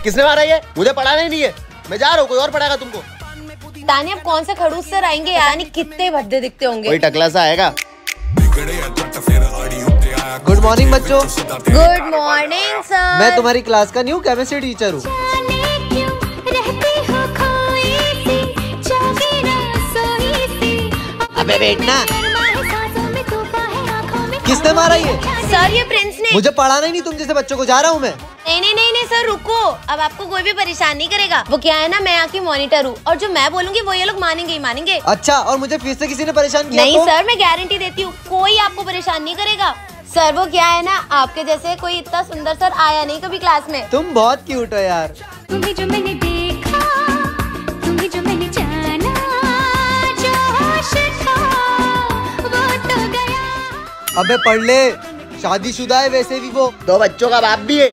किसने मारा ये? मुझे पढ़ाना ही नहीं है, मैं जा रहा हूँ, कोई और पढ़ाएगा तुमको। तानी अब कौन से खड़ूस सर आएंगे यानी कितने भद्दे दिखते होंगे। कोई टकला सा आएगा। गुड मॉर्निंग बच्चों। Good morning sir. मैं तुम्हारी क्लास का न्यू केमिस्ट्री टीचर हूँ। अबे बैठना। किसने मारा ये? सर ये प्रिंस ने। मुझे पढ़ाना ही नहीं तुम जैसे बच्चों को, जा रहा हूँ मैं। नहीं सर रुको, अब आपको कोई भी परेशान नहीं करेगा। वो क्या है ना, मैं यहाँ की मॉनिटर हूँ और जो मैं बोलूंगी वो ये लोग मानेंगे ही मानेंगे। अच्छा, और मुझे फिर से किसी ने परेशान किया? नहीं सर, मैं गारंटी देती हूँ कोई आपको परेशान नहीं करेगा। सर वो क्या है ना, आपके जैसे कोई इतना सुंदर सर आया नहीं कभी क्लास में। तुम बहुत क्यूट हो यार। तुम्हें जो मैंने देखा, तुम्हें जो मैंने जाना, जो होश था वो तो गया। अबे पढ़ ले, शादीशुदा है वैसे भी वो। 2 बच्चों का बाप भी है।